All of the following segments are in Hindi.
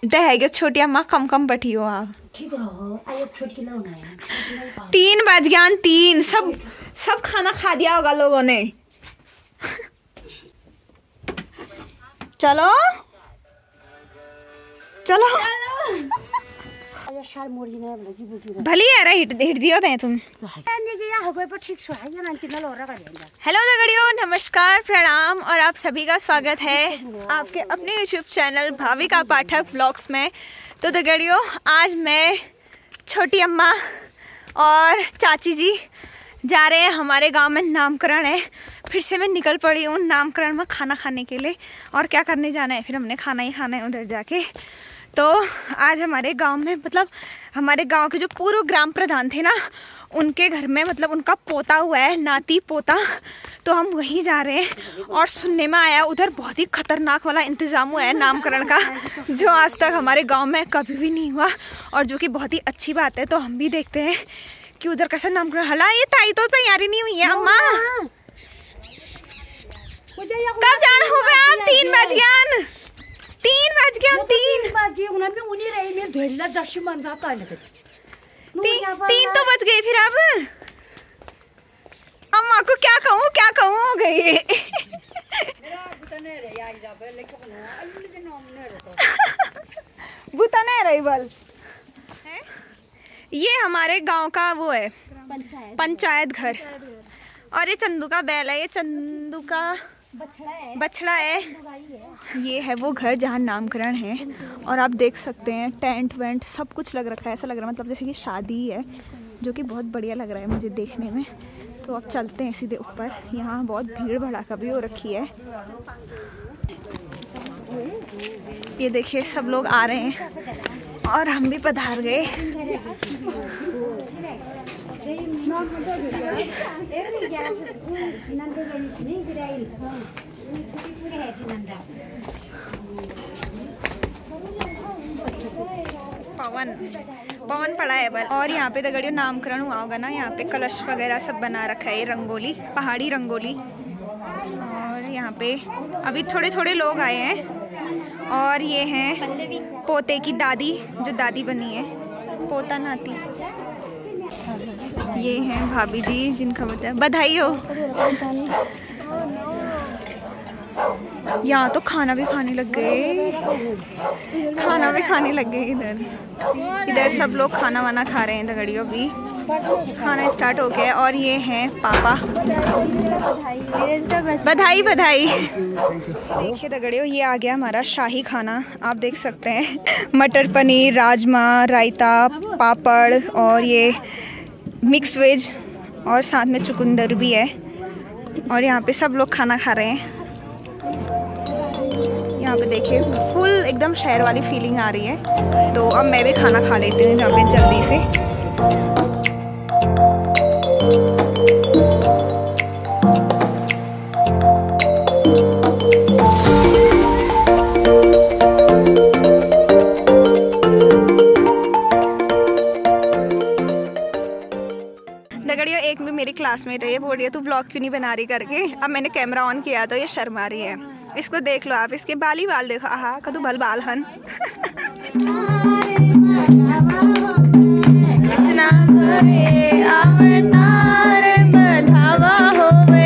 दहेगे छोटी अम्मा कम कम बैठी हो आप। 3 बज गया 3। सब खाना खा दिया होगा लोगों ने। चलो चलो भली यार हिट दियो थे तुम। हेलो दगड़ियों, नमस्कार, प्रणाम और आप सभी का स्वागत है आपके अपने YouTube channel Bhavika Pathak blogs में। तो दगड़ियों, आज मैं, छोटी अम्मा और चाची जी जा रहे हैं। हमारे गांव में नामकरण है। फिर से मैं निकल पड़ी हूँ नामकरण में खाना खाने के लिए। और क्या करने जाना है, फिर हमने खाना ही खाना है उधर जाके। तो आज हमारे गांव में, मतलब हमारे गांव के जो पूर्व ग्राम प्रधान थे ना, उनके घर में मतलब उनका पोता हुआ है, नाती पोता। तो हम वहीं जा रहे हैं। और सुनने में आया उधर बहुत ही खतरनाक वाला इंतज़ाम हुआ है नामकरण का, जो आज तक हमारे गांव में कभी भी नहीं हुआ, और जो कि बहुत ही अच्छी बात है। तो हम भी देखते हैं कि उधर कैसा नामकरण। हला ये ताई तो तैयारी नहीं हुई है अम्मा। कब जाना होगा आप? 3 बज गया। 3 बज गया। 3 तो बज गए। फिर अब अम्मा को क्या कहूँ हो गई। बुता नहीं रही बल। ये हमारे गांव का वो है पंचायत घर। और ये चंदू का बैल है, ये चंदू का बछड़ा है। ये है वो घर जहाँ नामकरण है। और आप देख सकते हैं टेंट वेंट सब कुछ लग रखा है। ऐसा लग रहा है मतलब जैसे कि शादी है, जो कि बहुत बढ़िया लग रहा है मुझे देखने में। तो अब चलते हैं सीधे ऊपर। यहाँ बहुत भीड़ भड़ाका भी हो रखी है। ये देखिए सब लोग आ रहे हैं और हम भी पधार गए। पवन पड़ा है बल। और यहाँ पे दगड़ियों नामकरण हुआ होगा ना, यहाँ पे कलश वगैरह सब बना रखा है, रंगोली, पहाड़ी रंगोली। और यहाँ पे अभी थोड़े थोड़े लोग आए हैं। और ये हैं पोते की दादी, जो दादी बनी है, पोता नाती। ये हैं भाभी जी, जिनका मतलब बधाई हो। यहाँ तो खाना भी खाने लग गए। इधर सब लोग खाना वाना खा रहे हैं दगड़ियों। भी खाना स्टार्ट हो गया। और ये हैं पापा। बधाई। देखिए दगड़ियों, ये आ गया हमारा शाही खाना। आप देख सकते हैं मटर पनीर, राजमा, रायता, पापड़ और ये मिक्स वेज, और साथ में चुकंदर भी है। और यहाँ पे सब लोग खाना खा रहे हैं। यहाँ पे देखिए फुल एकदम शहर वाली फीलिंग आ रही है। तो अब मैं भी खाना खा लेती हूँ यहाँ पे जल्दी से। दगड़ियों, एक में मेरी क्लासमेट है, ये बोल रही है तू ब्लॉग क्यों नहीं बना रही करके। अब मैंने कैमरा ऑन किया तो ये शर्मा रही है। इसको देख लो आप, इसके बाल देखो। आहा कदू भल बाल हन। कृष्णा अवतार बधावा होवे।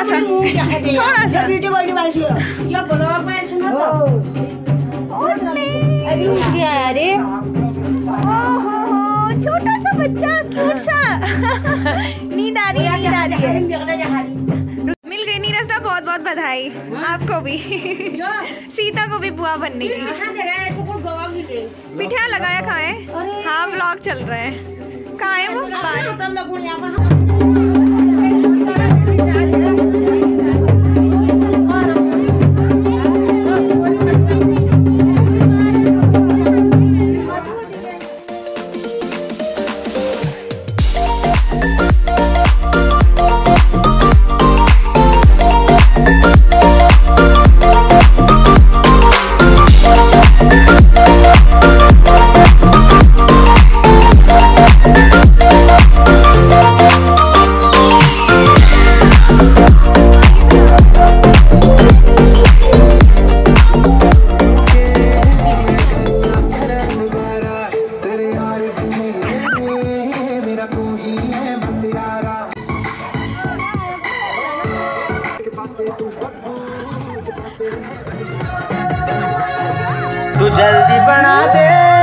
सा थोड़ा सा अरे ओहो छोटा सा बच्चा क्यूट सा नींद आ रही है मिल गई नीरजदा, बहुत बहुत बधाई आपको भी सीता को भी बुआ बनने की। मिठाई लगाया खाए। हाँ व्लॉग चल रहा है। कहाँ है वो? तू जल्दी बना दे।